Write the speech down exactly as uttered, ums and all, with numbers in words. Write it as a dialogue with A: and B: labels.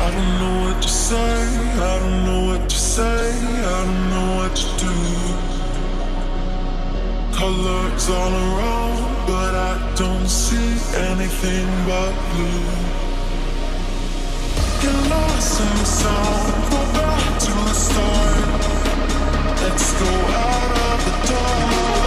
A: don't know what to say, I don't know what to say, I don't know what to do. Colors all around, but I don't see anything but blue. Get lost in the sound, go back to the start. Let's go out of the dark.